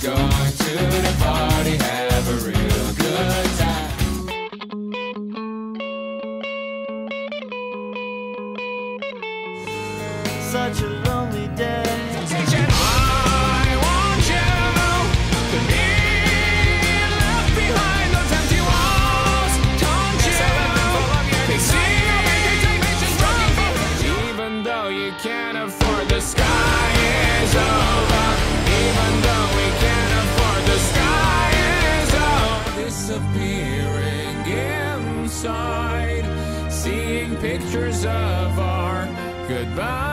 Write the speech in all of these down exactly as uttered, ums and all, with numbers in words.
going to the party, have a real good time. Such a lonely day. I want you to be left behind those empty walls. Don't you? They see your expectations from me. Even though you can't afford, the sky is over. Even though we can't afford, the sky is over. Disappearing inside, seeing pictures of our goodbyes.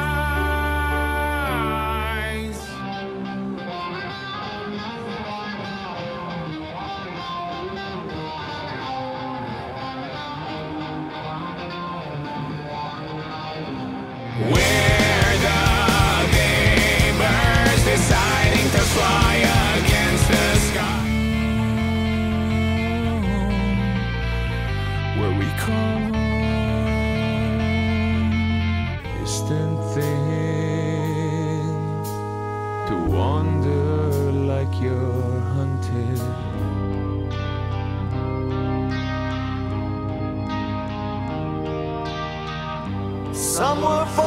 We're the neighbors deciding to fly against the sky, where we come distant things to wander like you're hunted. Some were